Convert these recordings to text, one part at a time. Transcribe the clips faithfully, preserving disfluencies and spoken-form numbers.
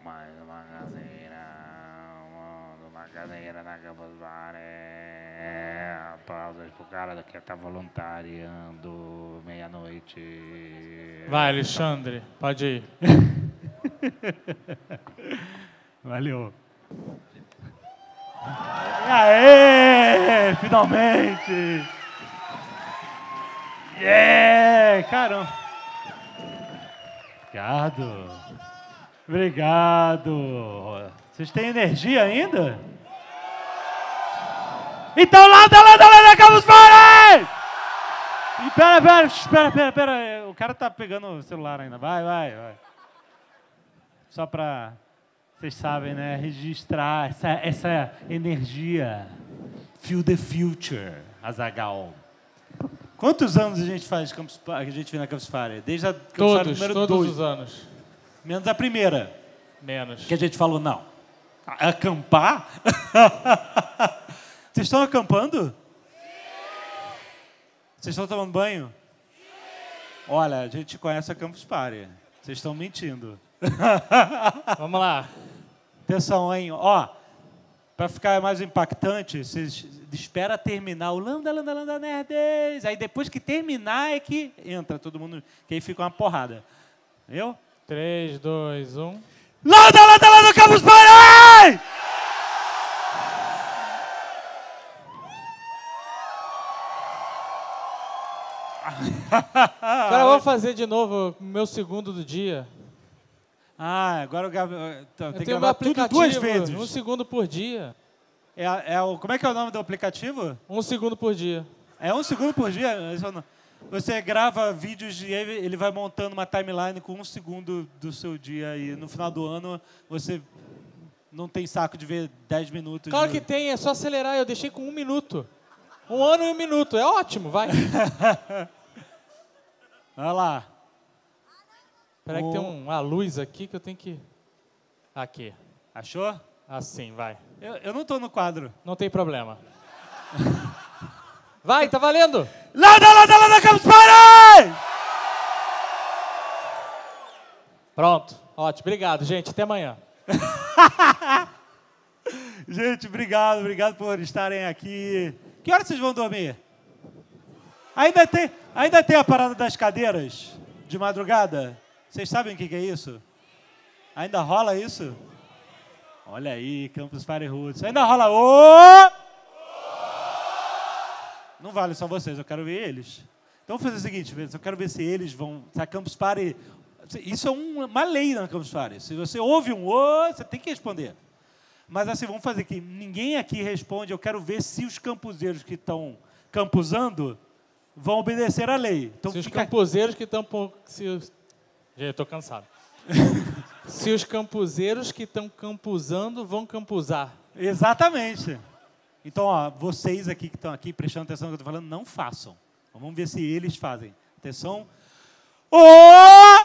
mais uma cadeira, uma cadeira na Campus Party. Aplausos pro cara que tá voluntariando meia-noite. Vai, Alexandre, pode ir. Valeu. Aê! Finalmente! Yeah! Caramba! Obrigado! Obrigado! Vocês têm energia ainda? Então landa, landa, landa, Campus Party! E pera, pera, espera, pera, pera. O cara tá pegando o celular ainda. Vai, vai, vai. Só pra... Vocês sabem, né? Registrar essa, essa energia. Feel the future, Azaghal. Quantos anos a gente faz Campus Party, a gente vem na Campus Party? Desde a Campus Party Todos, número todos dois. os anos. Menos a primeira. Menos. Que a gente falou, não. Acampar? Vocês estão acampando? Vocês estão tomando banho? Olha, a gente conhece a Campus Party. Vocês estão mentindo. Vamos lá. Atenção, hein? Ó, para ficar mais impactante, vocês espera terminar o Lambda, Lambda, Lambda Nerds. Aí depois que terminar é que entra todo mundo, que aí fica uma porrada. Entendeu? três, dois, um. Lambda, Lambda, Lambda, Campus Party! Agora eu vou fazer de novo o meu segundo do dia. Ah, agora eu, gravo, eu tenho que Eu tenho meu gravar tudo aplicativo, duas vezes. um segundo por dia. É, é o, como é que é o nome do aplicativo? Um segundo por dia. É um segundo por dia? Você grava vídeos e ele ele vai montando uma timeline com um segundo do seu dia e no final do ano você não tem saco de ver dez minutos. Claro de... que tem, é só acelerar. Eu deixei com um minuto. Um ano e um minuto. É ótimo, vai. Olha lá. Espera que tem um, uma luz aqui que eu tenho que... Aqui. Achou? Assim, vai. Eu, eu não estou no quadro. Não tem problema. Vai, tá valendo! Landa, landa, landa, Campus Party! Pronto. Ótimo. Obrigado, gente. Até amanhã. Gente, obrigado. Obrigado por estarem aqui. Que horas vocês vão dormir? Ainda tem, ainda tem a parada das cadeiras de madrugada? Vocês sabem o que, que é isso? Ainda rola isso? Olha aí, Campus Party Roots. Ainda rola o... Não vale só vocês, eu quero ver eles. Então vamos fazer o seguinte, eu quero ver se eles vão... Se a Campus Party... Isso é uma lei na Campus Party. Se você ouve um o, você tem que responder. Mas assim, vamos fazer aqui. Ninguém aqui responde, eu quero ver se os campuseiros que estão campusando vão obedecer à lei. Então, se os fica... campuseiros que estão... Se os... Gente, eu tô cansado. Se os campuseiros que estão campusando vão campusar. Exatamente. Então, ó, vocês aqui que estão aqui prestando atenção no que eu estou falando, não façam. Vamos ver se eles fazem. Atenção. Oh!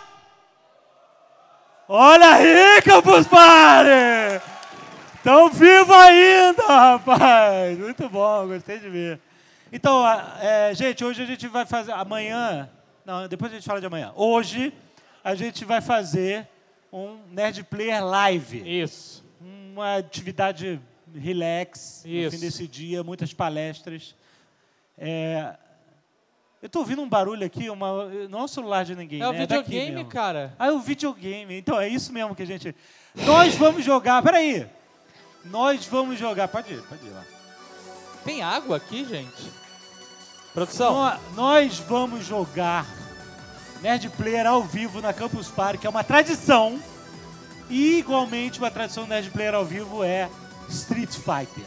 Olha aí, Campus Party! Tão vivo ainda, rapaz! Muito bom, gostei de ver. Então, é, gente, hoje a gente vai fazer... Amanhã... Não, depois a gente fala de amanhã. Hoje a gente vai fazer um Nerd Player Live. Isso. Uma atividade relax Isso. no fim desse dia, muitas palestras. É, eu estou ouvindo um barulho aqui, uma, não é o celular de ninguém, É o né? daqui videogame, mesmo. cara. Ah, é o videogame. Então, é isso mesmo que a gente... Nós vamos jogar... Peraí. Nós vamos jogar... Pode ir, pode ir lá. Tem água aqui, gente? Produção. Nó- Nós vamos jogar Nerd Player ao vivo na Campus Party, que é uma tradição. E, igualmente, uma tradição do Nerd Player ao vivo é Street Fighter.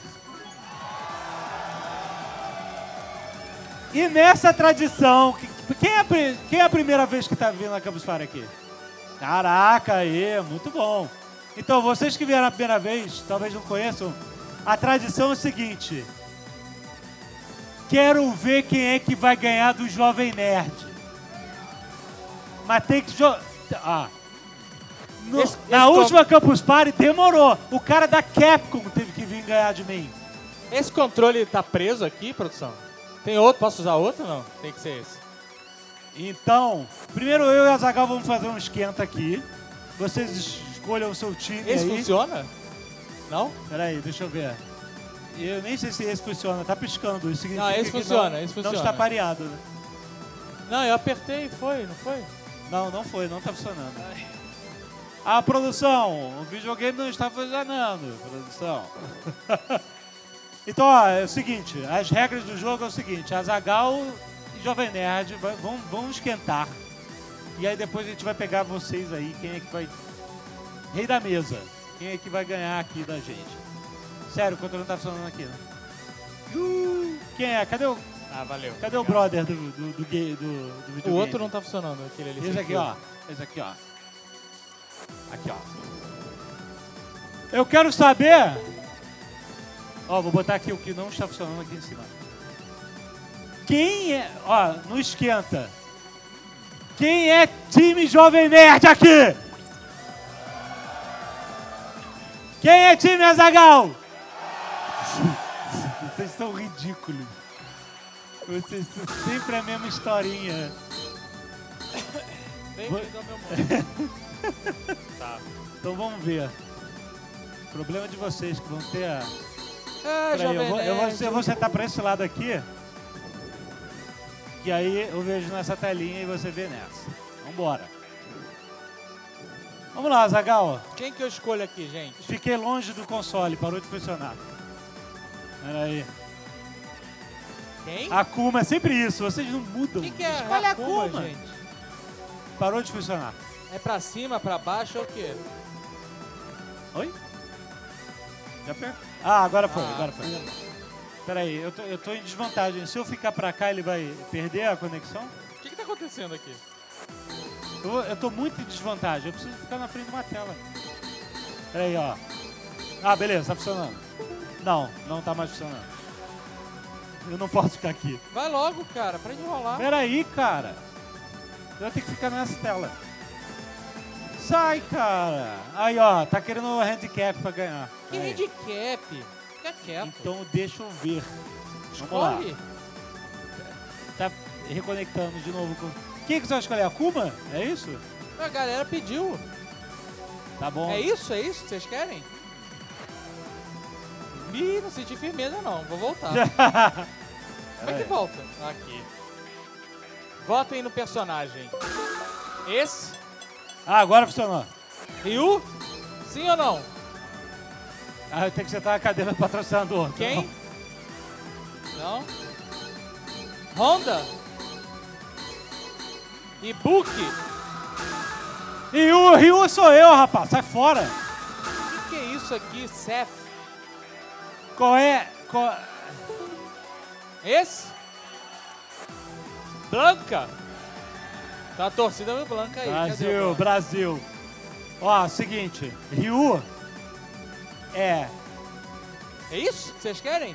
E nessa tradição, que- quem é, a pri- quem é a primeira vez que está vindo na Campus Party aqui? Caraca, aí, muito bom. Então, vocês que vieram a primeira vez, talvez não conheçam, a tradição é o seguinte: quero ver quem é que vai ganhar do Jovem Nerd. Mas tem que jogar... Ah. No- Esse- na esse última Campus Party demorou. O cara da Capcom teve que vir ganhar de mim. Esse controle tá preso aqui, produção? Tem outro? Posso usar outro ou não? Tem que ser esse. Então, primeiro eu e a Azaghal vamos fazer um esquenta aqui. Vocês escolha o seu time Esse aí. funciona? Não? Peraí, deixa eu ver. Eu nem sei se esse funciona, tá piscando. Isso significa Não, esse que funciona, não, esse não funciona. está pareado, né? Não, eu apertei e foi, não foi? Não, não foi, não tá funcionando. Ah, produção, o videogame não está funcionando, produção. Então, ó, é o seguinte, as regras do jogo é o seguinte, Azaghal e Jovem Nerd vai- vão, vão esquentar. E aí depois a gente vai pegar vocês aí, quem é que vai... Rei da mesa, quem é que vai ganhar aqui da gente. Sério, o controle não tá funcionando aqui, né? Uh, quem é? Cadê o, Ah, valeu. cadê o brother do, do, do, gay- do, do videogame? O outro não tá funcionando, aquele ali. Esse sem aqui, fio. ó. Esse aqui, ó. Aqui, ó. Eu quero saber... Ó, vou botar aqui o que não está funcionando aqui em cima. Quem é... Ó, não esquenta. Quem é time Jovem Nerd aqui? Quem é time Azaghal? Vocês são ridículos. Vocês são sempre a mesma historinha. Bem-vindo ao meu mundo. Tá. Então vamos ver. O problema de vocês que vão ter a... Ah, Peraí, Jovem eu, vou, eu, vou, Nerd. eu vou sentar pra esse lado aqui. Que aí eu vejo nessa telinha e você vê nessa. Vambora. Vamos lá, Azaghal. Quem que eu escolho aqui, gente? Fiquei longe do console, parou de funcionar. Peraí. Quem? Akuma é sempre isso, vocês não mudam. Quem que é Escolhe a Akuma, Akuma. gente? Parou de funcionar. É pra cima, pra baixo ou o quê? Oi? Já per... Ah, agora foi, Ah, agora foi. Akuma. Peraí, eu tô, eu tô em desvantagem. Se eu ficar pra cá, ele vai perder a conexão? O que que tá acontecendo aqui? Eu, vou- eu tô muito em desvantagem. Eu preciso ficar na frente de uma tela. Peraí, ó. Ah, beleza, tá funcionando. Não, não tá mais funcionando. Eu não posso ficar aqui. Vai logo, cara, para de enrolar. Peraí, cara. Eu vou ter que ficar nessa tela. Sai, cara. Aí, ó, tá querendo o handicap pra ganhar. Que Aí. handicap? Fica quieto. Então deixa eu ver. Vamos lá. Escolhe. Tá reconectando de novo com... Quem que você vai escolher? Akuma? É isso? A galera pediu. Tá bom. É isso? É isso que vocês querem? Ih, não senti firmeza não. Vou voltar. Como é que volta? Aqui. Votem no personagem. Esse? Ah, agora funcionou. Ryu? Sim ou não? Ah, eu tenho que sentar na cadeira do patrocinador. Quem? Não? Honda? Ibuki? Ryu, Ryu sou eu, rapaz. Sai fora. O que, que é isso aqui? Seth? Qual é... Qual... Esse? Blanca? Tá a torcida do Blanca aí. Cadê o Brasil, Blanca? Brasil. Ó, seguinte. Ryu é... É isso que vocês querem?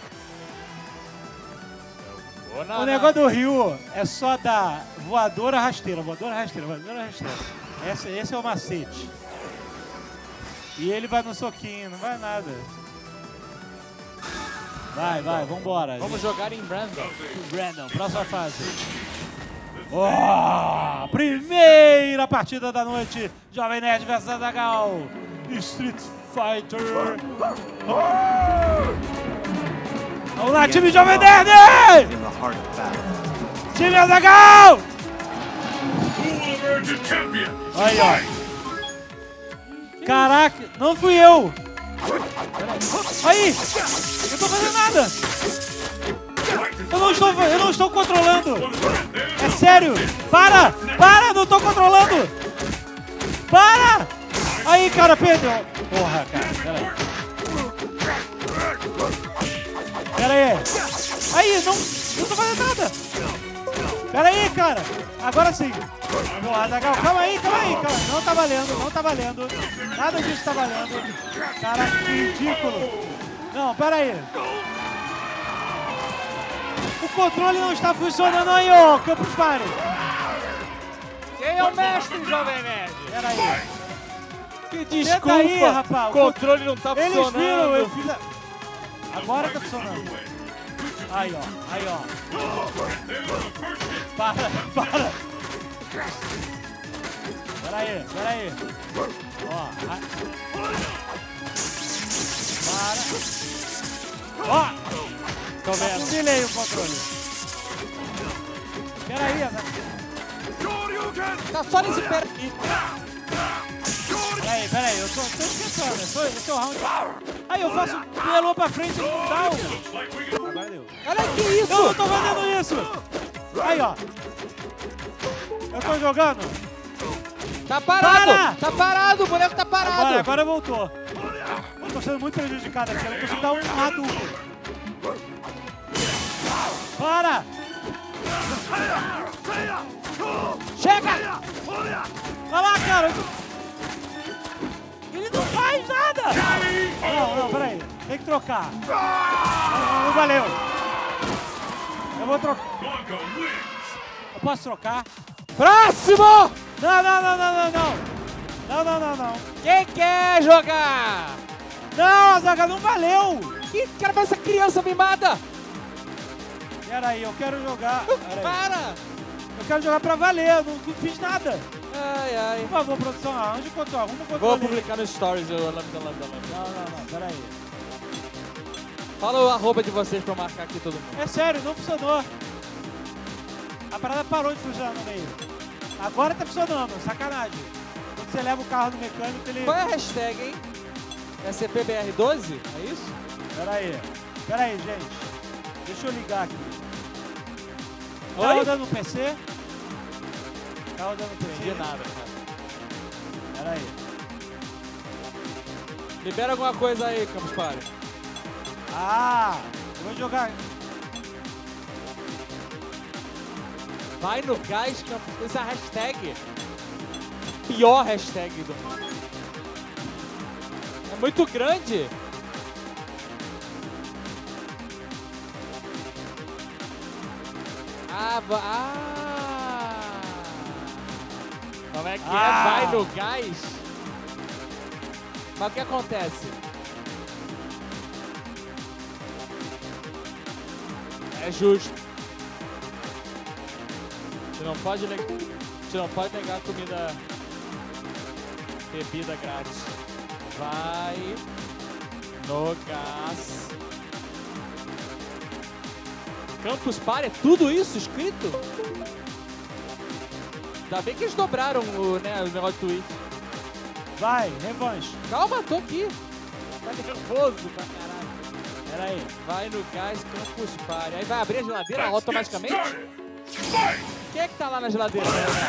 Eu vou na, O na- negócio do Ryu é só dar voadora rasteira, voadora rasteira, voadora rasteira. Esse, esse é o macete. E ele vai no soquinho, não vai nada. Vai, vai, vambora. Vamos jogar em Brandon. Brandon, próxima fase. Oh, primeira partida da noite. Jovem Nerd versus Azaghal. Street Fighter. Vamos lá, time Jovem Nerd! In the heart of battle. Time Azaghal! Boulevard champion. Aí, ó. Caraca, não fui eu. Aí, eu não tô fazendo nada. Eu não estou, eu não estou controlando. É sério. Para, para, não tô controlando. Para. Aí, cara, perdeu. Porra, cara, pera aí. Pera aí. Aí, não, não tô fazendo nada. Pera aí, cara. Agora sim. Porra, Azaghal, calma aí, calma aí, calma aí. Não tá valendo, não tá valendo. Nada disso tá valendo. Cara, que ridículo. Não, pera aí. O controle não está funcionando aí, ô Campus Party. Quem é o mestre, Jovem Nerd? Pera aí. Que Tenta desculpa. aí, rapaz. O controle não tá Eles funcionando. viram, eu fiz a... Agora tá funcionando. Aí, ó, aí, ó. Para, para. Pera aí, pera aí. Ó, Ó! Tô Tá com vendo. delay o controle. Pera aí, Azaghal. Tá só nesse pé aqui. Peraí, peraí, eu tô, tô esquecendo, esse é- esse é o round. Aí eu faço pelou pra frente e não dá o... Agora deu. Olha que isso! Eu não tô fazendo isso! Aí, ó. Eu tô jogando. Tá parado! Para! Tá parado, o boneco tá parado! Agora, agora voltou. Eu tô sendo muito prejudicado aqui, eu não consigo dar um Hadouken. Para! Chega! Olha lá, cara. Ele não faz nada! Não, não, peraí. Tem que trocar. Não, não valeu. Eu vou trocar. Eu posso trocar? Próximo! Não, não, não, não, não, não. Não, não, não, não. Quem quer jogar? Não, Azaghal, não valeu. Que cara vai essa criança mimada? Pera aí, eu quero jogar. Pera aí. Para! Eu quero jogar pra valer, eu não, não fiz nada. Ai, ai. Por favor, produção, arranja o controle, arruma o controle. Vou publicar no Stories o Lambda Lambda Lambda. Não, não, não, pera aí. Fala o arroba de vocês pra eu marcar aqui todo mundo. É sério, não funcionou. A parada parou de funcionar no meio. Agora tá funcionando, sacanagem. Quando você leva o carro no mecânico, ele... Qual é a hashtag, hein? É C P B R doze? É isso? Pera aí, pera aí, gente. Deixa eu ligar aqui. Tá Oi? rodando no P C? Tá rodando no P C? De nada, cara. Pera aí. Libera alguma coisa aí, Campus Party. Ah, eu vou jogar... Vai no gás, Campus. Essa hashtag. Pior hashtag do mundo. É muito grande. Ah, va- ah. Como é que Ah. é? Vai no gás? Mas o que acontece? É justo. Você não pode negar, você não pode negar comida, bebida grátis. Vai no gás. Campus Party, é tudo isso escrito? Ainda bem que eles dobraram o, né, o negócio do Twitch. Vai, revanche. Calma, tô aqui. Tá nervoso pra caralho. Pera aí. Vai no gás Campus Party. Aí vai abrir a geladeira automaticamente? Quem é que tá lá na geladeira?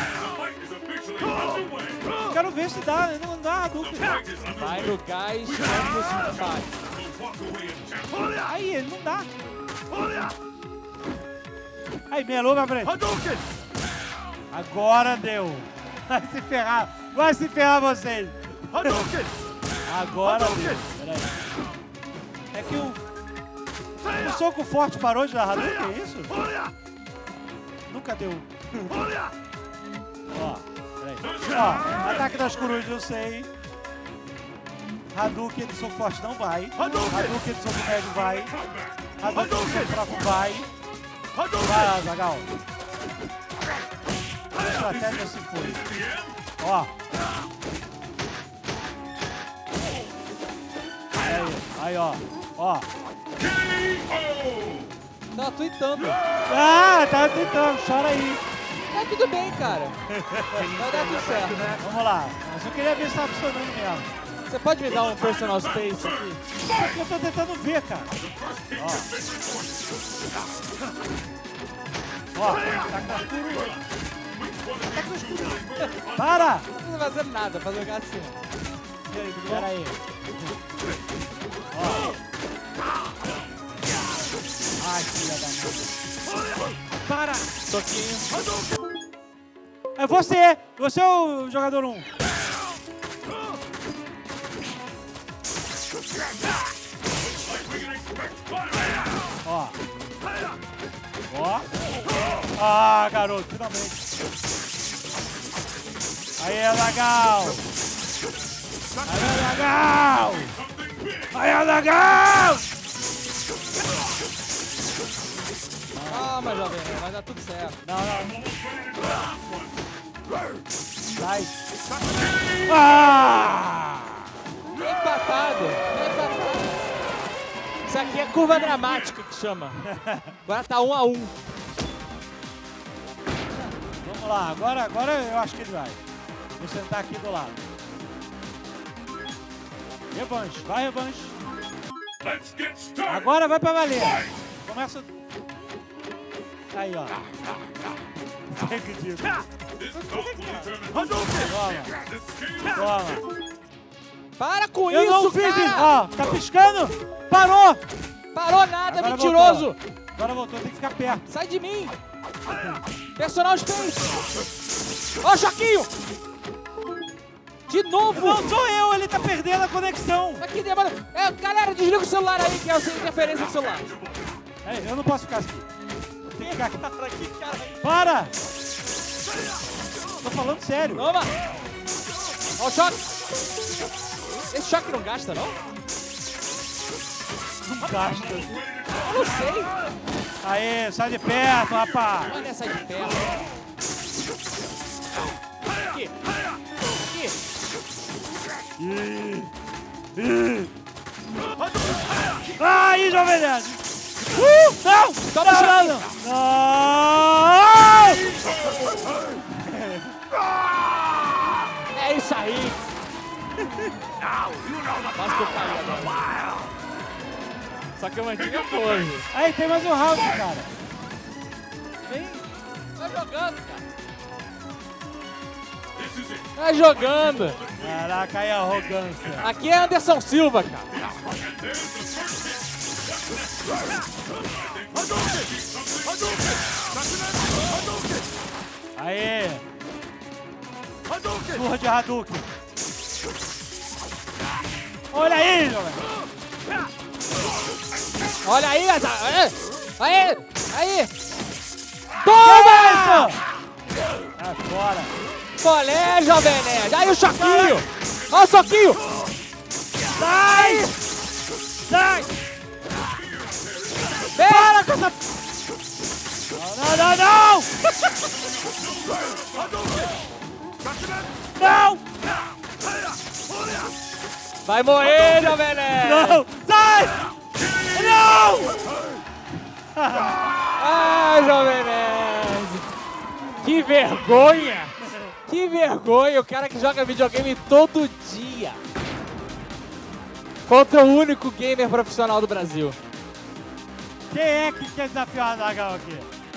Quero ver se dá, não dá, Hadouken. Vai no gás Campus Party. Aí, ele não dá. Aí, melou pra frente. Agora deu. Vai se ferrar. Vai se ferrar vocês. Agora deu. Pera aí. É que o... O soco forte parou de dar Hadouken, é isso? Nunca deu. Ó, peraí. Ó, ataque das corujas eu sei. Hadouken do soco forte não vai. Hadouken do soco médio vai. Hadouken do soco fraco vai. Vai, Azaghal. A estratégia se foi. Ó. Aí, aí, ó. Ó. Tá tweetando. Ah, tá tentando, chora aí. Tá tudo bem, cara. Vai dar tudo certo. Vamos lá. Mas eu queria ver se tá funcionando mesmo. Você pode me dar um personal space aqui? Porque eu tô tentando ver, cara. Ó. Ó, tá com as corujas. Tá com as corujas. Para! Não tá fazendo nada, pra jogar assim. E aí, tudo bom? Pera aí. Ó. Ai, filha da mãe. Para! Toquinho. É você! Você é o jogador um. Ó. Ó. Ah, garoto, finalmente. Aí é legal. Aí é legal. Aí é legal. Calma, jovem, vai dar tudo certo. Não, não. Sai. Ah! Empatado. Empatado. Isso aqui Aqui é curva dramática que chama. Agora tá um a um. Vamos lá, agora, agora eu acho que ele vai. Vou sentar aqui do lado. Revanche, vai revanche. Agora vai pra valer. Começa... Aí, ó. Não acredito. Toma. Toma. Para com Eu isso, não fiz cara! isso. Ó, tá piscando. Parou. Parou nada, Agora mentiroso! voltou. Agora voltou, tem que ficar perto. Sai de mim! Personal Space! Ó, o Choquinho! De novo! Não sou eu, ele tá perdendo a conexão. Aqui, demora. É, galera, desliga o celular aí, que é sem interferência do celular. É, eu não posso ficar assim. Tem que ficar aqui. Cara, que cara aí. Para! Tô falando sério. Toma! Ó o choque! Esse choque não gasta, não? Não gasta. Eu não sei. Aê, sai de perto, rapaz. Olha essa de perto. Aqui. Aqui. Ih, ih. Aí, Jovem Nerd. Uh, não! Toma não, choque. não, não! É isso aí. Quase que eu caí agora. Só que eu mantive a pose. Aí, tem mais um round, cara. Vem. Vai jogando, cara. Vai jogando. Caraca, aí a arrogância. Aqui é Anderson Silva, cara. Aê. Surra de Hadouken. Olha aí, Jovem. Olha aí, Asa- aí, aí, aí. Toma! Ah, fora. Olé, Jovem Nerd. Aí o choquinho. Olha o soquinho. Sai! Sai! Para com essa... Não, não, não! Não! Vai morrer, Jovem Nerd. Não! Sai! Não! Ai, Jovem Nerd. Que vergonha. Que vergonha. O cara que joga videogame todo dia. Contra o único gamer profissional do Brasil. Quem é que quer desafiar o Azaghal aqui?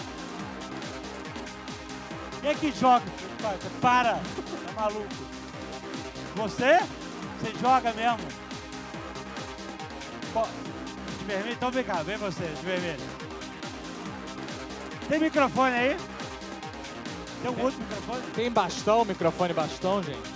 Quem é que joga? Para! É maluco. Você? Você joga mesmo? Pô, de vermelho? Então vem cá, vem você, de vermelho. Tem microfone aí? Tem um outro microfone? Tem bastão, microfone bastão, gente?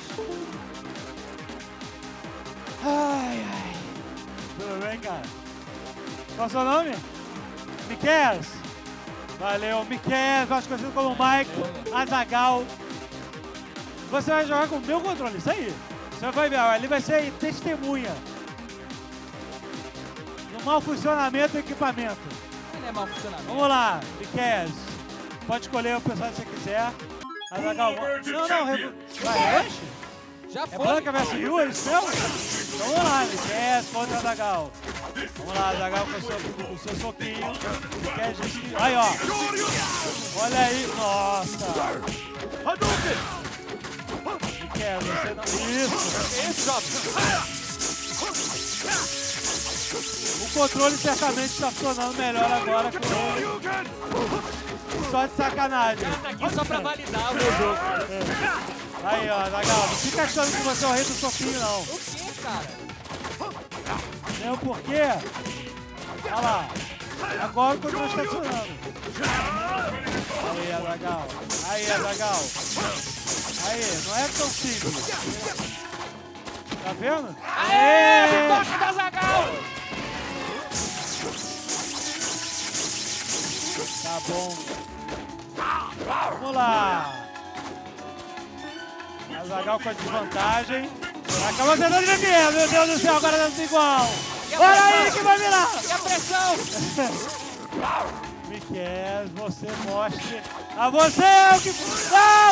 Ai, ai. Tudo bem, cara? Qual é o seu nome? Miquel. Valeu, Miquel, mais conhecido como Mike Azaghal. Você vai jogar com o meu controle, isso aí. Você vai ver, ali vai ser testemunha do mau funcionamento do equipamento. Ele é mau funcionamento. Vamos lá, Miquel. Pode escolher o pessoal que você quiser. Azaghal, não, não, re... vai, revanche? Já É foi. Blanca versus Ryu, é isso mesmo? Então vamos lá, Miquel contra Azaghal. Vamos lá, Azaghal com o seu, com o seu soquinho. Miquel, gente. Aí, ó. Olha aí, nossa. Miquel, você não. Isso. Isso, jovem. O controle certamente está funcionando melhor agora com ele. Só de sacanagem. Tá aqui só pra validar o meu jogo. Aí, ó, Azaghal, não fica achando que você é o rei do soquinho, não. O que, cara? Mesmo porque, olha lá, agora o controle está funcionando. Aí, Azaghal. Aí, Azaghal. Aí, não é tão simples. Tá vendo? Aê, vitória da Azaghal! Tá bom. Vamos lá. Azaghal com a desvantagem. Acabou sendo de Miquel, meu Deus do céu, agora dando igual. Olha ele que vai virar. E a pressão? Miquel, você mostre a você o que... Não!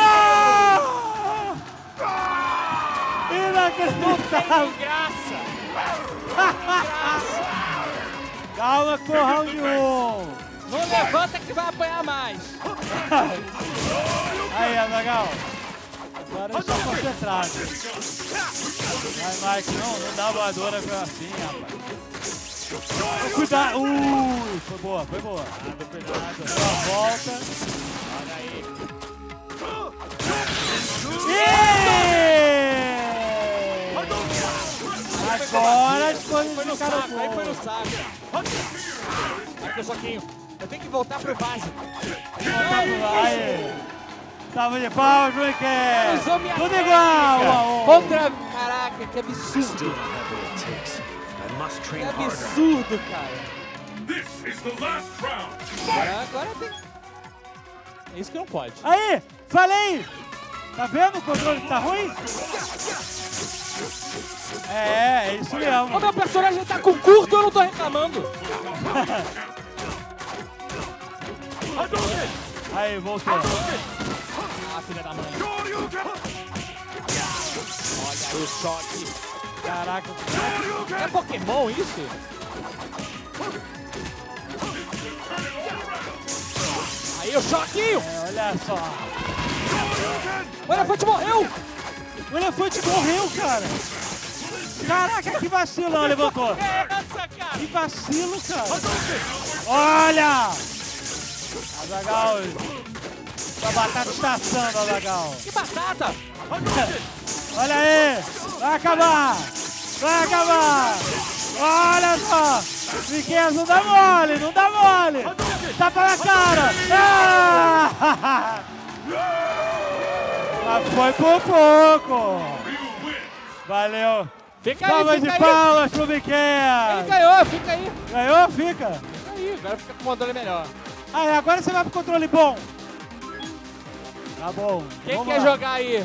Não! Não! Não Inacreditável! tem graça. Calma com o round um. Não levanta que vai apanhar mais. Aí, Azaghal. Agora eu sou concentrado. Vai, Mike. Não, não dá voadora assim, rapaz. Cuidado. Ui, foi boa, foi boa. Nada, cuidado. Só volta. Olha aí. Agora as coisas Foi no ficaram saco, aí foi no boas. saco. Aqui o soquinho. Eu tenho que voltar pro básico. Aí. Salve de palmas, Mickey. Usou minha Tudo técnica. igual. Uau. Contra... Caraca, que absurdo. Still don't have what it takes. I must Que train harder. absurdo, cara. This is the last round. Agora, agora tem... É isso que não pode. Aí, falei. Tá vendo o controle que tá ruim? É, é isso O mesmo. meu personagem tá com curto, eu não tô reclamando. Aí, voltou. Ah, filha da mãe. Olha aí o choque. Caraca. É Pokémon isso? Aí o choquinho. É, olha só. O elefante morreu. O elefante morreu, cara. Caraca, que vacilo. Não, levantou. Que é essa, cara? Que vacilo, cara. Olha. Azaghal. Sua batata está assando, Azaghal. Que batata. Olha aí. Vai acabar. Vai acabar. Olha só. Miquel, não dá mole, não dá mole. Tapa na cara. Ah! Mas foi por pouco. Valeu. Fica aí, Salva fica de aí. palmas pro Ele Miquel. ganhou, fica aí. Ganhou? Fica. Fica aí, agora fica com o controle melhor. Aí, agora você vai pro controle bom. Tá bom. Quem Vamos quer lá. jogar aí?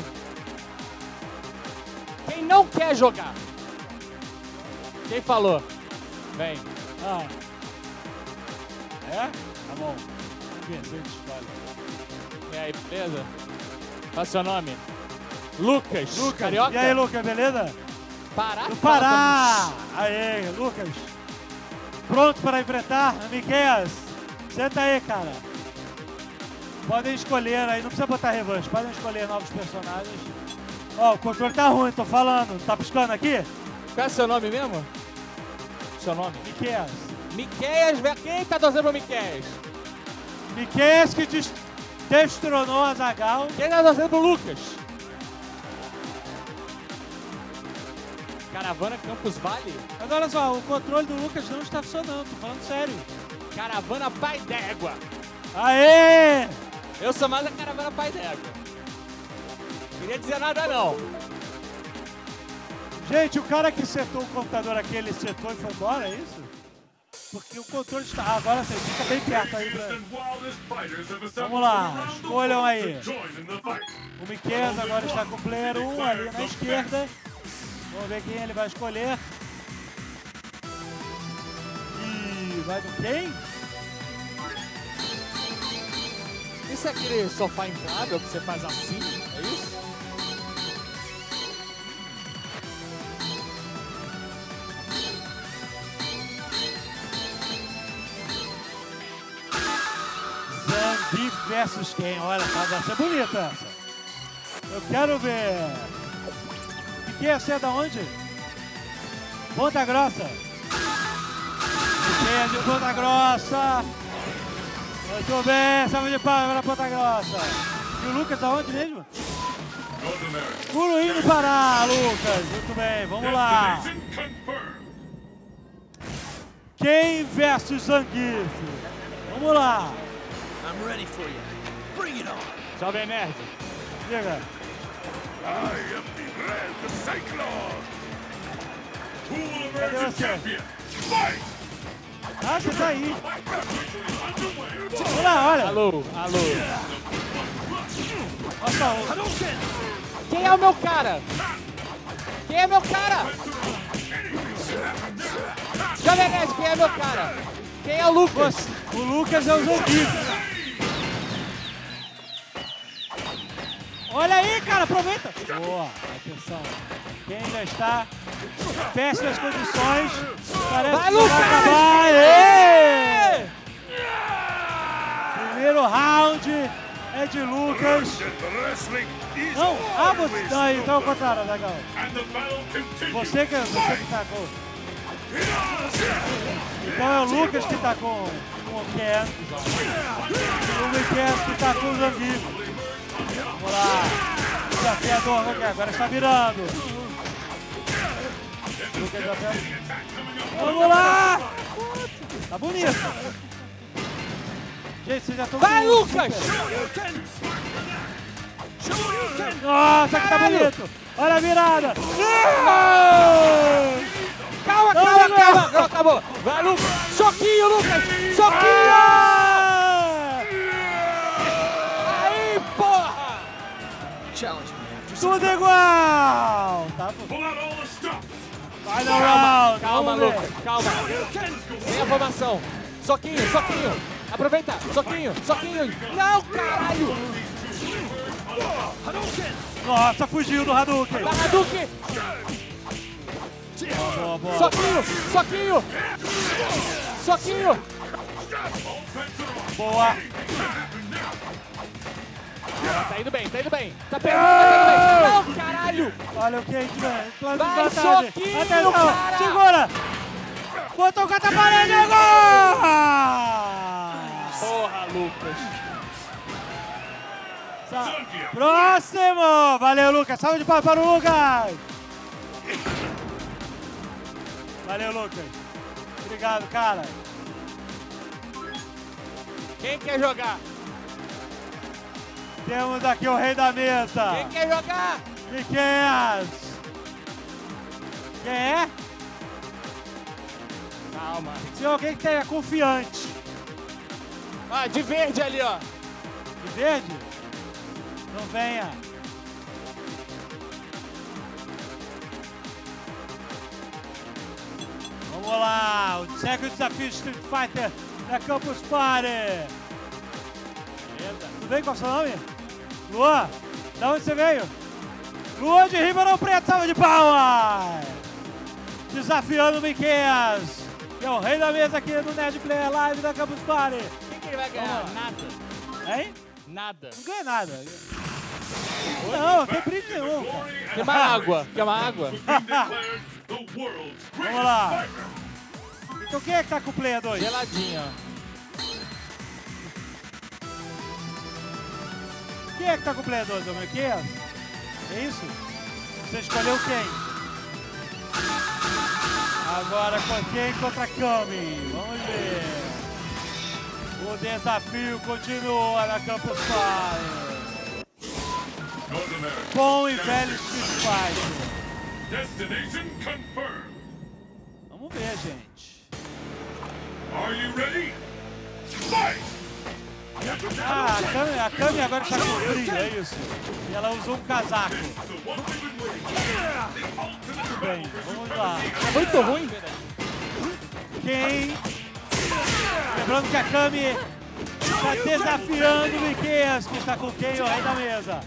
Quem não quer jogar? Quem falou? Vem. Ah. É? Tá bom. Vamos ver se a gente escolhe. E aí, beleza? Qual é o seu nome? Lucas. Lucas. Carioca? E aí, Lucas, beleza? Pará? Do Pará. Aí, Lucas. Pronto para enfrentar Miquel? Senta aí, cara. Podem escolher aí, não precisa botar revanche, podem escolher novos personagens. Ó, o controle tá ruim, tô falando. Tá piscando aqui? Qual é o seu nome mesmo? Seu nome? Miquel. Miqueias. Quem tá torcendo pro Miqueias? Miquel que des- destronou a Azaghal. Quem tá torcendo pro Lucas? Caravana Campos Vale? Mas olha só, o controle do Lucas não está funcionando, tô falando sério. Caravana Pai d'Égua. Aê! Eu sou mais a Caravana Pai d'Égua. Queria dizer nada não. Gente, o cara que setou o computador aqui, ele setou e foi embora, é isso? Porque o controle está... Ah, agora sim, fica bem perto aí. Pra... Vamos lá, escolham aí. O Miquel agora está com o player um ali na esquerda. Vamos ver quem ele vai escolher. E vai do quem? Isso é aquele sofá inflável que você faz assim? É isso? Zangief versus quem? Olha, vai ser bonita essa. Eu quero ver. Miquel, você é da onde? Ponta Grossa. Miquel é de Ponta Grossa. Muito bem, salve de palmas para Ponta Grossa. E o Lucas da onde mesmo? Curuí no Pará, Lucas. Muito bem, vamos lá. Quem versus Zangief? Vamos lá. I'm ready for you. Bring it on. Jovem Nerd. Diga. I am the Red Cyclone. Who will Cadê emerge você? champion? Fight! Ah, você tá aí. Vamos lá, olha. Alô, alô. Olha só, o- Quem é o meu cara? Quem é meu cara? Jovem Nerd, quem é meu cara? Quem é o Lucas? o Lucas é o Zangief. Olha aí, cara, aproveita. Boa, atenção. Quem já está em péssimas condições. Parece Vai, que Lucas! vai acabar. Aê! Primeiro round é de Lucas. The wrestling is Não, ah, você. always Não, então é o contrário, legal. and the battle continues. Você que, você que tá com. Então é o Lucas que tá com, com o Ken. O Lucas que tá com o Zangief. Vamos lá. Desafiador, ok, agora está virando. Lucas já tá... Vamos lá! Tá bonito. Gente, vocês já estão... Vai, Lucas! Nossa, que tá bonito! Olha a virada! Calma, Não, calma, não. calma! Não, acabou! Vai, Lucas! Soquinho, Lucas! Soquinho! Ah! Aí, porra! Challenge me after Tudo igual! Tá bom. Pull out all the stops. Vai no Calma, round! calma, vamos ver. Lucas, calma. Vem a formação. Soquinho, soquinho. Aproveita. Soquinho, soquinho. Não, caralho. Nossa, fugiu do Hadouken! Vai, Hadouken. Boa, boa. Soquinho, soquinho. Soquinho. Boa! Tá indo bem, tá indo bem. Tá pegando, tá pegando bem. Não, caralho. Olha o Kate, velho. Plano de Vai, vantagem. soquinho, Atenção, cara. segura! Botou o contra a parede, é gol! Porra, Lucas. Sa- Próximo! Valeu, Lucas. Salve de palmas para o Lucas! Valeu, Lucas. Obrigado, cara. Quem quer jogar? Temos aqui o rei da mesa. Quem quer jogar? Miqueias. Quem é? Calma. Tem que ser alguém que tenha confiante. Ah, de verde ali, ó. De verde? Não venha. Vamos lá, o século desafio de Street Fighter da Campus Party. Beleza. Tudo bem? Qual é o seu nome? Luan? Da onde você veio? Luan de Ribeirão Preto, salva de palmas! Desafiando o Miqueias, que é o rei da mesa aqui do Nerd Player Live da Campus Party. Quem que ele vai ganhar? Vamos Nada. Hein? Nada. Não ganha nada. Não, não tem brinde nenhum, cara. Quer uma água? Quer uma água? Declared the world's Vamos greatest lá. fighter. Então quem é que tá com o Player dois? Geladinho, ó. Quem é que tá com o Player dois, Miqueias? É isso? Você escolheu quem? Agora com quem contra Kami? Vamos ver. O desafio continua na Campus Party. North America. Bom e velho Street Fighter. Destination confirmed. Vamos ver, gente. Are you ready? Fight! Ah, a Kami, a Kami agora está com frio, é isso. E ela usou um casaco. The one we've been waiting for. The ultimate Bem, vamos lá. É muito ruim, velho. Quem? Lembrando que a Kami está desafiando o Miqueias, que está com quem? O rei da mesa.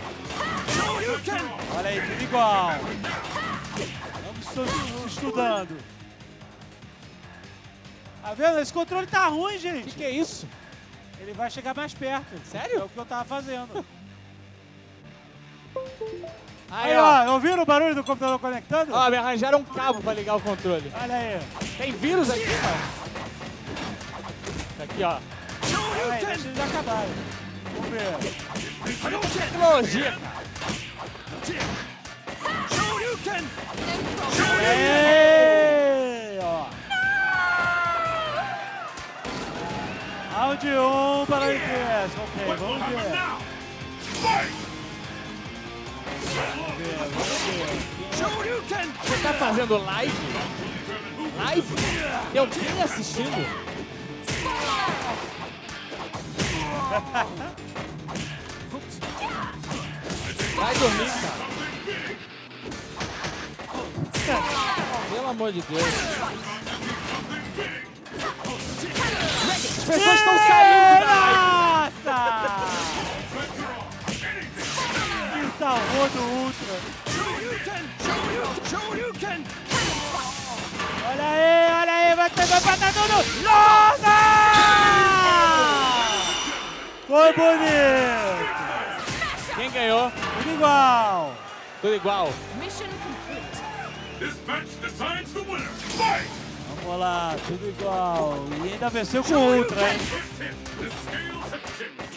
Olha aí, tudo igual. Vamos estu- estudando. Tá vendo? Esse controle tá ruim, O que, gente. que é isso? Ele vai chegar mais perto. Sério? É o que eu tava fazendo. Aí, Aí, ó. ó, ouviram o barulho do computador conectando? Ó, me arranjaram um cabo pra ligar o controle. Olha aí. Tem vírus aqui, não? Tá aqui, ó. Olha aí, deixa eles acabarem. Vamos ver. Tecnologia, cara. Ei, ó. Round um para o Miqueias. Ok, vamos ver. Now! Fight! Vamos ver, vamos ver. Você tá fazendo live? Live? Tem alguém assistindo? Vai dormir, cara. Pelo amor de Deus. As pessoas estão saindo da live. Nossa! Me salvou do Ultra. Olha aí, olha aí, vai ter vai matar tudo! Nossa! Foi bonito! Quem ganhou? Tudo igual! Tudo igual. Mission complete. This match decides the winner. Fight! Vamos lá, tudo igual. E ainda venceu com outra, hein? The scales have tipped.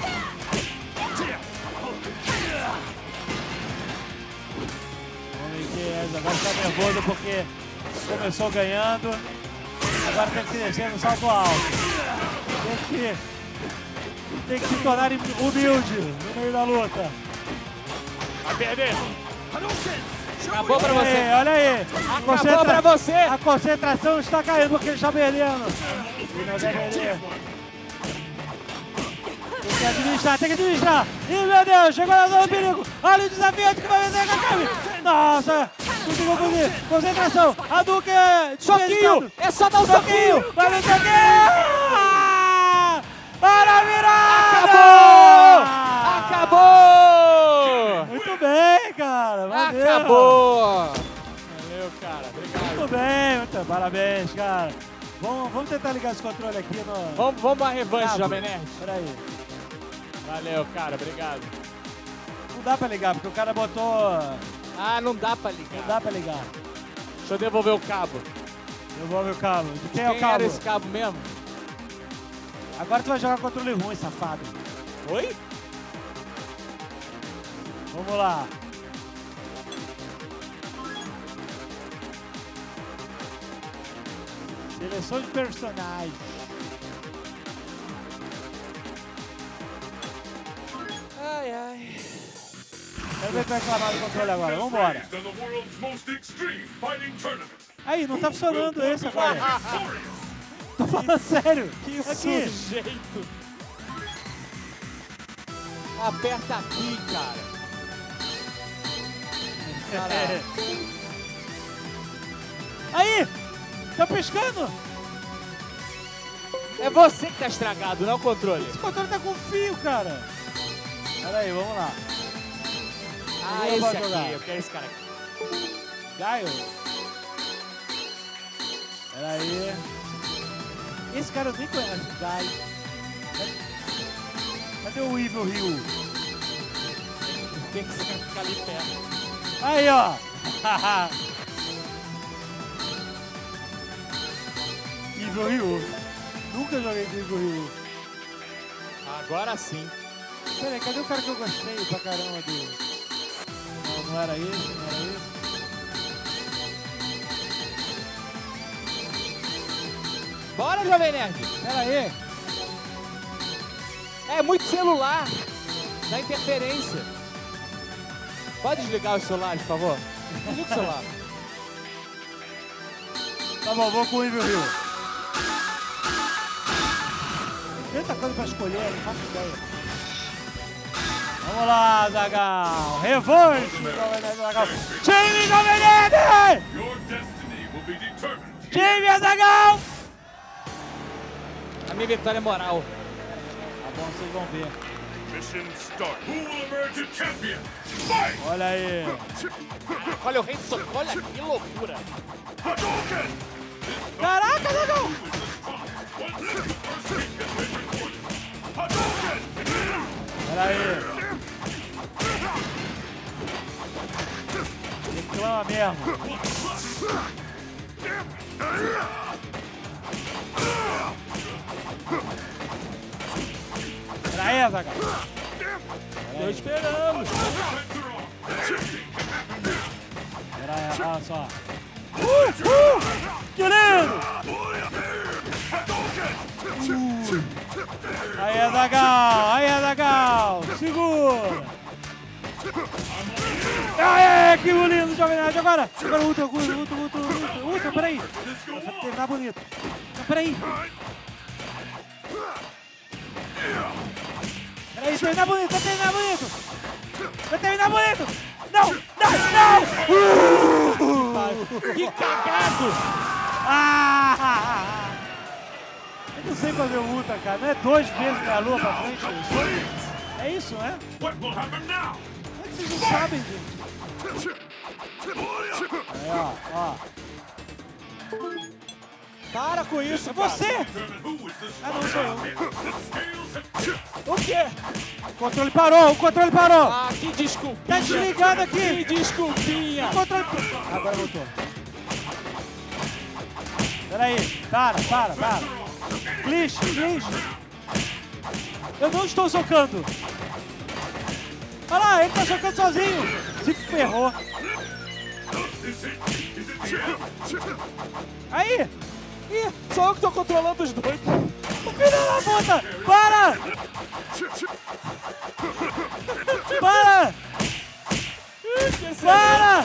Vamos ver que agora está nervoso porque começou ganhando. Agora tem que descer no salto alto. Tem que, tem que se tornar humilde no meio da luta. Vai perder. Acabou pra Olha você. aí, olha aí. Acabou Concentra- pra você. A concentração está caindo porque ele está perdendo. E não deve perder. Tem que administrar, tem que administrar. Ih, meu Deus, chegou na zona do perigo. Olha o desafio que vai vencer a Kami. Nossa, conseguiu confundir. Concentração. A Duque. Soquinho. É só dar um soquinho. Soquinho. Vai no soquinho. Ah! Para a virada. Acabou! Muito bem, cara. Valeu. Acabou! Valeu, cara. Obrigado. Muito bem, muito parabéns, cara. Vamos, vamos tentar ligar esse controle aqui no... Vamos, vamos uma revanche, Cabo. Jovem Nerd. Peraí. Valeu, cara. Obrigado. Não dá pra ligar, porque o cara botou... Ah, não dá pra ligar. Não dá pra ligar. Deixa eu devolver o cabo. Devolve o cabo. De quem, Quem é o cabo? era esse cabo mesmo? Agora tu vai jogar controle ruim, safado. Oi? Vamos lá. Seleção de personagens. Ai, ai. Quero ver quem vai reclamar do controle agora. Vambora. Raised on the world's most extreme fighting tournament. Aí, não tá funcionando esse agora. Victorious. Tô falando sério. Que Aqui. sujeito. Aperta aqui, cara. É. Aí! Tá piscando! É você que tá estragado, não é o controle. Esse controle tá com fio, cara! Pera aí, vamos lá. Ah, Eu esse vou aqui. jogar. Eu quero esse cara aqui. Gaio. Pera aí. Esse cara eu nem conheço. Gaio. Cadê o Evil Ryu? Tem que ficar ali perto. Aí, ó! Evil Ryu. Nunca joguei com Evil Ryu. Agora sim. Pera aí, cadê o cara que eu gostei pra caramba dele? Não, não era esse, não era esse. Bora, Jovem Nerd. Pera aí. É muito celular. Dá interferência. Pode desligar os celulares, por favor? Desliga o celular. Tá bom, vou com o Evil Ryu. Tem tanta coisa pra escolher, não faço ideia. Vamos lá, Zagal. Revanche, Jovem Nerd Zagal. Time Jovem Nerd! Your destiny will be determined. Time Zagal! A minha vitória é moral. Tá bom, vocês vão ver. Mission start. Who will emerge a champion? Fight! Olha aí. Olha o rei de soco. Olha que loucura. Hadouken! Caraca, Zagal! Hadouken! Pera aí. Reclama mesmo. Pera aí, Zagal. Tô esperando. Pera aí, olha só. Uh, uh, que lindo! Uh. Aí, Zagal! Aí, Zagal! Segura! Aê, que lindo, Jovem Nerd! Agora! Agora, Ultra, Ultra, Ultra, Ultra, Ultra, Ultra, peraí! Vai terminar bonito. Não, peraí! Peraí, terminar bonito, vai terminar bonito! Vai terminar bonito! Não! Não! Não! Uh! Que cagado. Ah! Eu não sei fazer o Ultra, cara. Não é dois vezes minha lua pra frente? É isso, não é? What will happen now? Como é que vocês não sabem, gente? Aí, ó, ó. Para com isso, É cara. você! Determine who is the Ah, não sou eu. The scales have tipped. O quê? O controle parou, o controle parou! Ah, que desculpinha. Tá desligado aqui! Que desculpinha. O controle... Agora voltou. Peraí, para, para, para. Glitch, glitch. Eu não estou socando. Olha lá, ele tá socando sozinho. Se ferrou. Is it? Is it the end? Aí! Ih, sou eu que tô controlando os dois. O filho da puta! Para! Para! Para!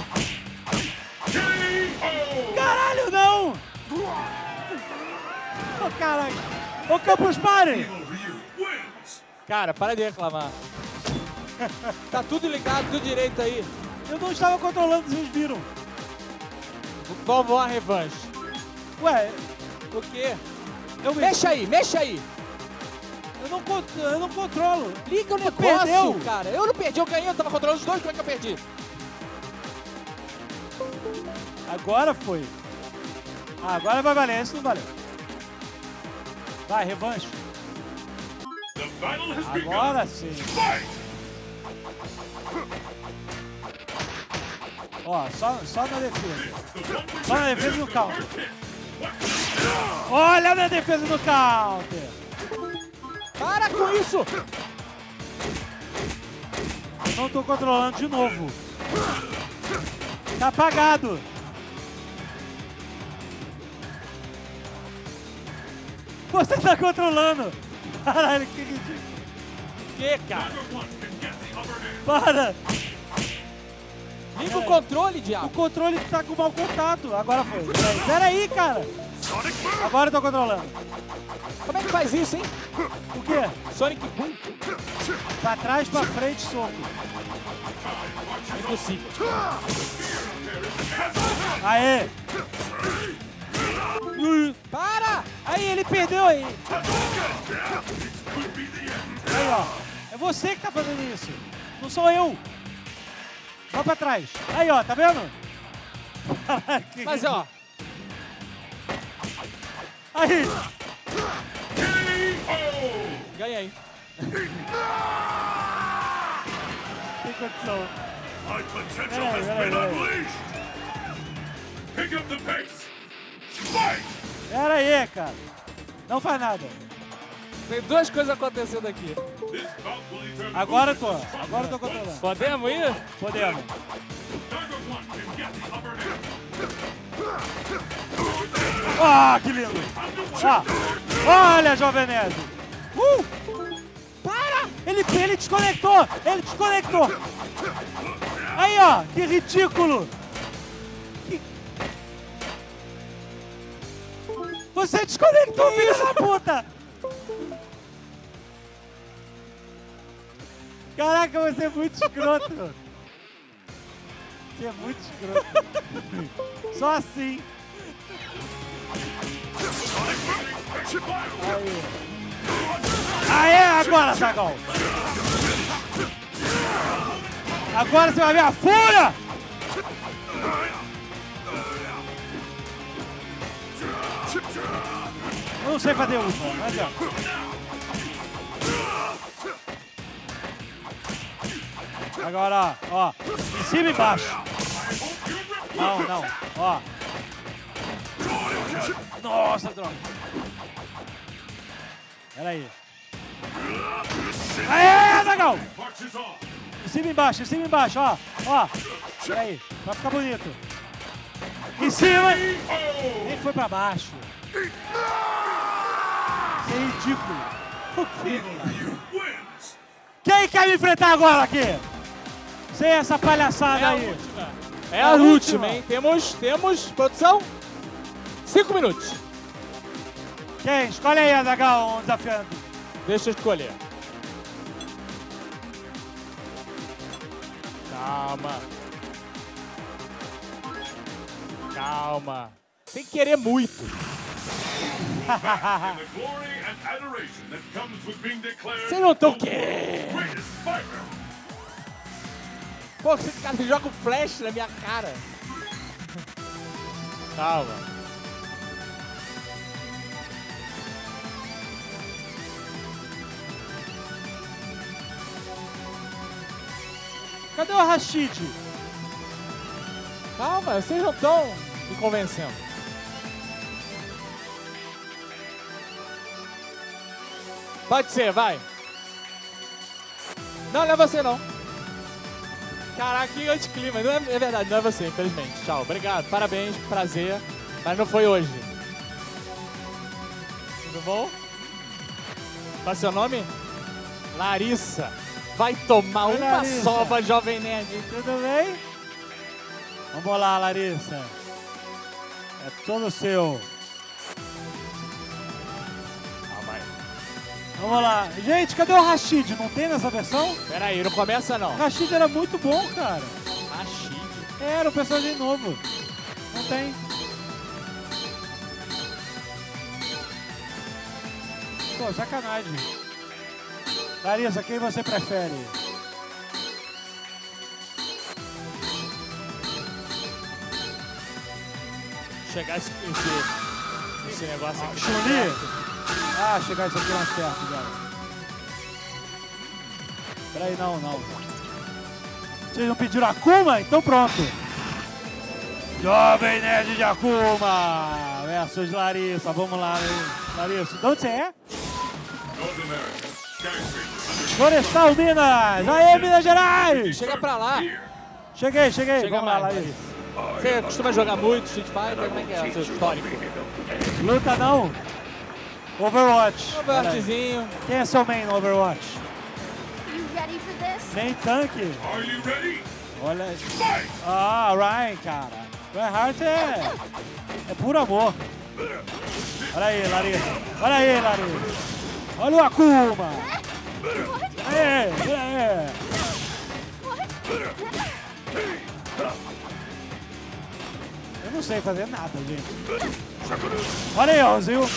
Caralho, não! Ô, caralho! Ô, Campus Party! Ryu wins. Cara, para de reclamar. Tá tudo ligado, tudo direito aí. Eu não estava controlando, vocês viram. Vamos a revanche. Ué, O quê? eu, me- Mexa aí, mexa aí. eu, não, con- eu não controlo. Liga o Você negócio, perdeu. cara. Eu não perdi, eu ganhei, eu tava controlando os dois, como é que eu perdi? Agora foi. Ah, agora vai valer, esse não valeu. Vai, revanche. The battle has begun. Agora sim. Fight! Ó, só, só na defesa. The one we Só na defesa e no counter. hit. Olha na defesa do counter. Para com isso! Eu não tô controlando de novo. Tá apagado. Você tá controlando. Caralho, que ridículo. Que, cara? Neither one can get the upper hand. Para. Liga o controle, diabo. O controle tá com mau contato. Agora foi. Peraí, Peraí, cara. Agora eu tô controlando. Como é que faz isso, hein? O quê? Sonic Boom? Pra trás, pra frente, soco. Impossível. Aê. Ui. Para! Aí, ele perdeu aí. Aí, ó. É você que tá fazendo isso. Não sou eu. Vai pra trás. Aí, ó. Tá vendo? Que Mas, ó, Aí. ganhei. Tem condição. My potential Peraí, has peraí, been peraí. unleashed. Pick up the pace. Fight! Pera aí, cara. Não faz nada. Tem duas coisas acontecendo aqui. This bout will determine Agora eu who tô. is the stronger. Agora eu tô controlando. Podemos ir? Podemos. Neither one can get the upper hand. Ah, que lindo. Ó, olha, Jovem Nerd. Uh! Para! Ele, ele desconectou. Ele desconectou. Aí, ó. Que ridículo. Que- Você desconectou, filho da puta. Caraca, você é muito escroto. Você é muito escroto. Só assim. Aí. Aê, agora, Zagão. Agora você vai ver a fúria. Eu não sei fazer uso, não adianta. Agora, ó, em cima e embaixo. Não, não, ó. Nossa, droga. Pera aí. Aê, Zagão! Marches on. Em cima e embaixo, em cima e embaixo, ó. Ó. Pera aí, vai ficar bonito. Em cima. Nem foi pra baixo. Isso é ridículo. O quê? Wins. Quem quer me enfrentar agora aqui? Sem essa palhaçada É a aí. última. É A a última. última, hein? Temos, temos, produção, cinco minutos. Quem? Escolhe aí, Azaghal, um desafiante. Deixa eu escolher. Calma. Calma. Tem que querer muito. The glory and adoration that comes with being declared Vocês não estão the querendo. greatest fighter. Pô, esse cara joga um flash na minha cara. Calma. Cadê o Rashid? Calma, vocês não estão me convencendo. Pode ser, vai. Não, não é você não. Caraca, que anticlima. Não é, é verdade, não é você, infelizmente. Tchau, obrigado, parabéns, prazer. Mas não foi hoje. Tudo bom? Qual é o seu nome? Larissa. Vai tomar Oi, uma Larissa. sova, Jovem Nerd. Tudo bem? Vamos lá, Larissa. É todo seu. Calma aí. Vamos lá. Gente, cadê o Rashid? Não tem nessa versão? Pera aí, não começa não. O Rashid era muito bom, cara. Rashid. Era um personagem novo. Não tem. Pô, sacanagem. Larissa, quem você prefere? Chegar esse, esse, esse negócio aqui. Chun-Li? Ah, chegar isso aqui mais perto, já. Peraí, não, não. Vocês não pediram Akuma? Então pronto. Jovem Nerd de Akuma versus Larissa. Vamos lá, Larissa. De onde você é? North America. Skyscraper. Florestal, Minas! Aê, Minas Gerais! Chega pra lá. Cheguei, cheguei. Chega Vamos lá, mais, Larissa. Você costuma jogar muito Street Fighter? Como é que é o seu histórico? Luta não. Overwatch. Overwatchzinho. Quem é seu main no Overwatch? You ready for this? Main tanque. Are you ready? Olha. Fight! Ah, Ryan, cara. Reinhardt é. É puro amor. Olha aí, Larissa. Olha aí, Larissa. Olha o Akuma. Aê, aê. Eu não sei fazer nada, gente. Olha aí, Rosinho.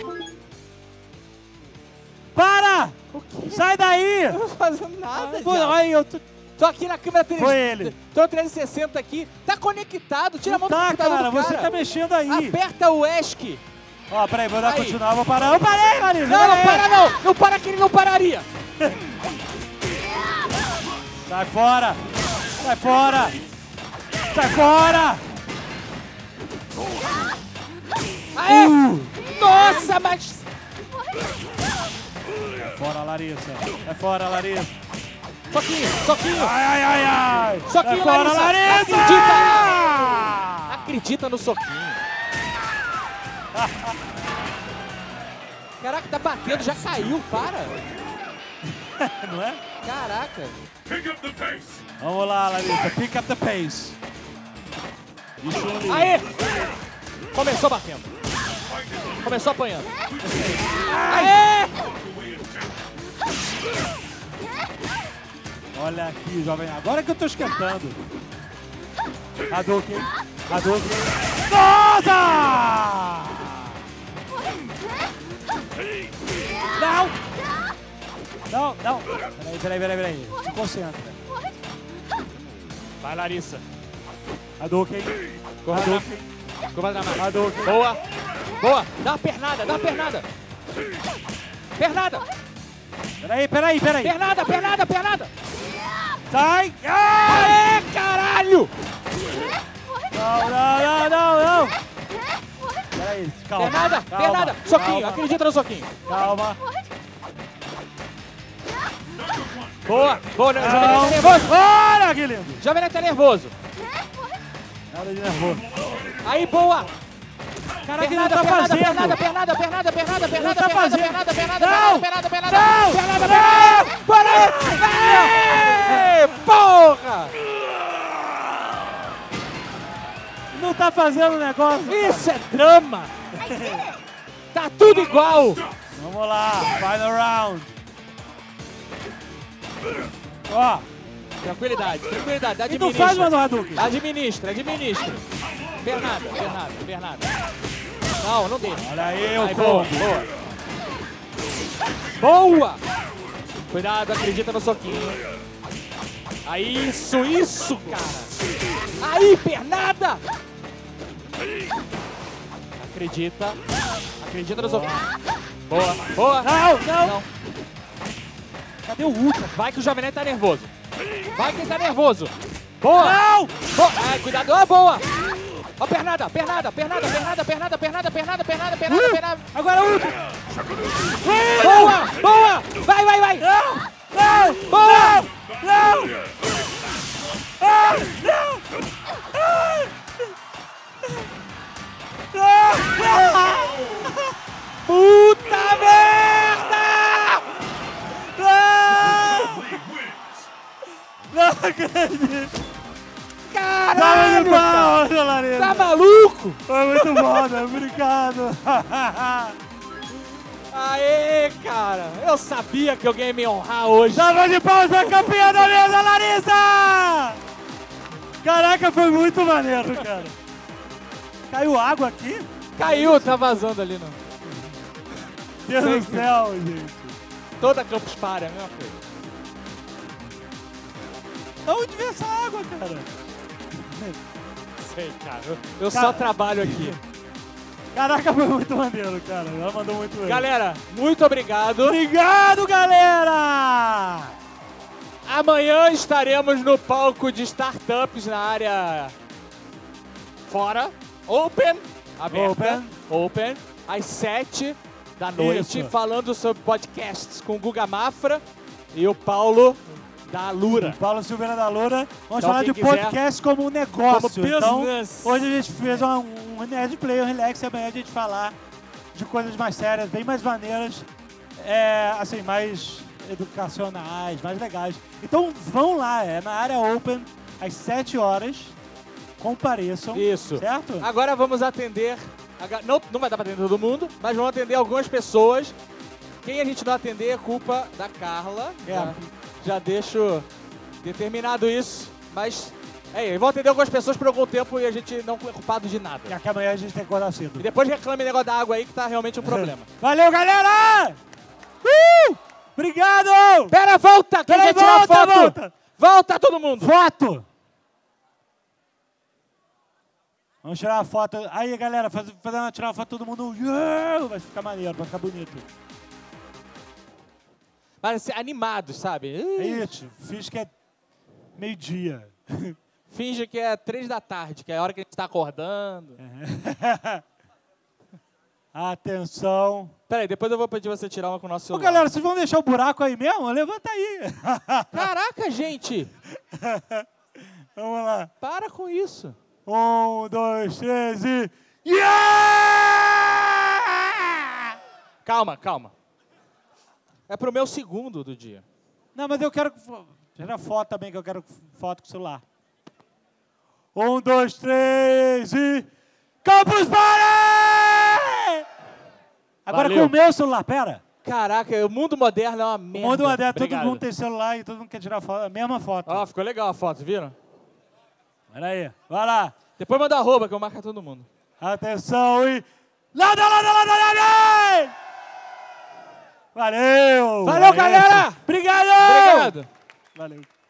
Para! Sai daí! Eu não tô fazendo nada, Pô, já. olha aí, eu tô... Tô aqui na câmera três D. Foi ele. Tô no trezentos e sessenta aqui. Tá conectado. Tira a mão do Tá, computador cara, do cara. você tá mexendo aí. Aperta o ESC. Ó, peraí, vou dar Aí. continuar, vou parar. Eu parei, Larissa! Não, não parei. para não. Não para que ele não pararia. Sai fora! Sai fora! Sai fora! Aê! Uh. Nossa, mas... Sai fora, Larissa! Sai fora, Larissa! Soquinho, soquinho. Ai, ai, ai, ai! Soquinho, Sai fora, Larissa. Larissa! Acredita no soquinho. Caraca, tá batendo, já caiu, para. Não é? Caraca. Pick up the pace! Vamos lá, Larissa. Pick up the pace. E Chun-Li. Aê! Começou batendo. Começou apanhando. Aê! Olha aqui, jovem. Agora que eu tô esquentando. Hadouken. Hadouken. Nossa! Não! Não, não. Peraí, peraí, peraí, peraí. Se concentra. Vai, Larissa. Hadouken. Corra Hadouken. Curva dramática. Hadouken. Boa. Boa. Dá uma pernada, dá uma pernada. Pernada. Peraí, peraí, peraí. Pernada, pernada, pernada. Sai! Ai! Aê, caralho. Não, não, não, não, não! Peraí, calma. Pernada, calma, pernada. Soquinho, calma, acredita no soquinho. Calma. Boa. Boa, né? Jovem Nerd Calma. tá nervoso. Olha que lindo! Jovem Nerd tá nervoso. Nada de nervoso. Aí, boa. Caraca, ele não Pernada, tá pernada, fazendo! pernada, pernada, pernada, pernada, pernada, tá pernada, fazendo. pernada, pernada, Não. pernada, pernada, Não. pernada, pernada. Bora aí! Aê, porra! Não tá fazendo o negócio! Isso é drama! Tá tudo igual! Vamos lá, final round! Ó, Tranquilidade, tranquilidade, e não faz, administra. mano, Hadouken! Administra, administra. Bernarda, Bernarda, Bernarda. Não, não deixa. Olha aí o Aí, boa, combo! boa. Boa! Cuidado, acredita no soquinho. Aí, isso, isso, cara. Aí, pernada! Acredita. Acredita nos ouvintes. Boa, boa. Não, não. Não. Cadê o Ultra? Vai que o Jovem Nerd tá nervoso. Vai que ele tá nervoso. Boa. Não! Boa. Ai, cuidado. Ah, boa. Ó, pernada, pernada, pernada, pernada, pernada, pernada, pernada, pernada, pernada, pernada. Agora o Ultra! Boa, boa. Vai, vai, vai. Não! Não! Boa. Não! Ah, não! Ah! Ah! Puta merda! Não! League wins. Não acredito! Tá Caralho, muito cara. bom, Larissa! Tá maluco? Foi muito bom, né? Obrigado! Aê, cara. Eu sabia que alguém ia me honrar hoje. Salva de palmas pra campeã da mesa, Larissa! Caraca, foi muito maneiro, cara. Caiu água aqui? Caiu, tá vazando ali, não. Deus Sei do que- céu, gente. Toda Campus Party é a mesma coisa. Onde veio essa água, cara? Sei, cara. Eu, eu Cara- só trabalho aqui. Caraca, foi muito maneiro, cara. Ela mandou muito bem. Galera, muito obrigado. Obrigado, galera! Amanhã estaremos no palco de startups na área fora. Open. Aberta. Open. Open. Às sete da noite. Isso. Falando sobre podcasts com o Guga Mafra e o Paulo da Lura. Paulo Silveira da Loura. Vamos Então, falar quem de quiser- podcast como um negócio. Como Então, business. hoje a gente fez um, um Nerd Play, um relax, e amanhã a gente falar de coisas mais sérias, bem mais maneiras, é, assim, mais educacionais, mais legais. Então vão lá, é na área Open, às sete horas, compareçam. Isso. Certo? Agora vamos atender. a ga- Não, não vai dar pra atender todo mundo, mas vamos atender algumas pessoas. Quem a gente não atender é culpa da Carla. É. Já, já deixo determinado isso. Mas é isso. Vamos atender algumas pessoas por algum tempo e a gente não é culpado de nada. E aqui amanhã a gente tem que acordar cedo. E depois reclame o negócio da água aí que tá realmente um problema. Valeu, galera! Uh! Obrigado! Pera, volta! Quem Peraí, quer tirar volta, foto? volta! Volta todo mundo! Foto! Vamos tirar uma foto. Aí, galera, faz, fazendo tirar uma foto todo mundo. Yeah! Vai ficar maneiro, vai ficar bonito. Mas assim, animados, sabe? É Uh, isso, fiz que é meio-dia. Finge que é três da tarde, que é a hora que a gente tá acordando. Atenção. Pera aí, depois eu vou pedir você tirar uma com o nosso Ô, celular. galera, vocês vão deixar o buraco aí mesmo? Levanta aí. Caraca, gente! Vamos lá. Para com isso. Um, dois, três e... Yeah! Calma, calma. É pro meu segundo do dia. Não, mas eu quero... Tira foto também, que eu quero foto com o celular. Um, dois, três e... Campus Party! Agora Valeu. com o meu celular, pera. Caraca, o mundo moderno é uma O merda. mundo moderno, todo Obrigado. mundo tem celular e todo mundo quer tirar foto, a mesma foto. Ó, ficou legal a foto, viram? Pera aí, vai lá. Depois manda arroba que eu marco todo mundo. Atenção e... Lada, lada, lada, lada! Valeu! Valeu, galera! Obrigado! Obrigado! Valeu.